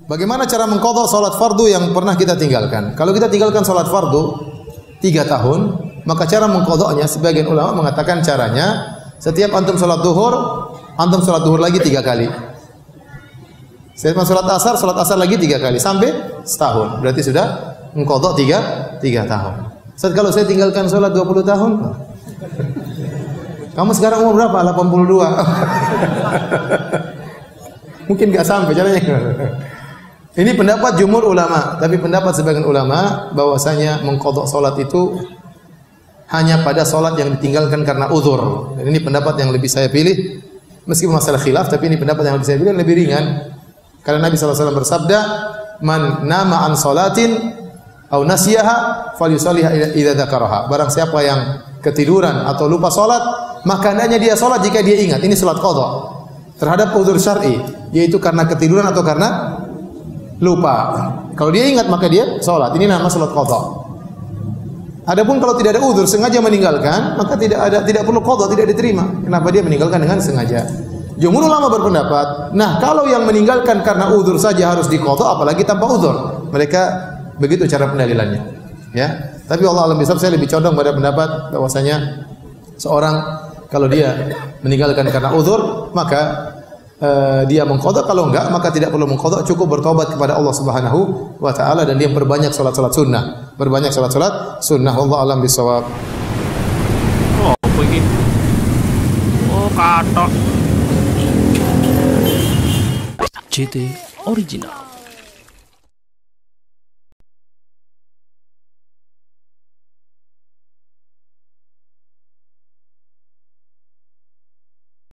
Bagaimana cara mengqadha salat fardu yang pernah kita tinggalkan? Kalau kita tinggalkan salat fardu 3 tahun, maka cara mengqadhanya sebagian ulama mengatakan caranya setiap antum salat zuhur lagi 3 kali. Setiap salat asar lagi 3 kali sampai setahun. Berarti sudah mengqadha 3 tahun. Ustaz, kalau saya tinggalkan salat 20 tahun, kamu sekarang umur berapa? 82. Mungkin enggak sampai caranya. Ini pendapat jumhur ulama, tapi pendapat sebagian ulama bahwasanya mengqadha salat itu hanya pada salat yang ditinggalkan karena uzur. Dan ini pendapat yang lebih saya pilih, meskipun masalah khilaf, tapi ini pendapat yang lebih saya pilih, lebih ringan. Karena Nabi SAW bersabda, "Man nama an salatin aw nasiyaha falyusalliha idza dzakaraha." Barang siapa yang ketiduran atau lupa salat, maka hendaknya dia salat jika dia ingat. Ini salat qadha terhadap uzur syar'i, yaitu karena ketiduran atau karena lupa. Kalau dia ingat maka dia salat. Ini nama salat qadha. Adapun kalau tidak ada uzur, sengaja meninggalkan, maka tidak perlu qadha, tidak diterima. Kenapa dia meninggalkan dengan sengaja? Jumhur ulama berpendapat, nah kalau yang meninggalkan karena uzur saja harus diqadha, apalagi tanpa uzur. Mereka begitu cara pendalilannya. Ya. Tapi Allah alam bisawab, saya lebih condong pada pendapat bahwasanya seorang kalau dia meninggalkan karena uzur, maka dia mengqadha. Kalau enggak, maka tidak perlu mengqadha, cukup bertobat kepada Allah Subhanahu wa taala dan dia perbanyak salat-salat sunnah. Berbanyak salat-salat sunnah. Allah alam bisawab. Oh, begini. Oh, katok. GT Original.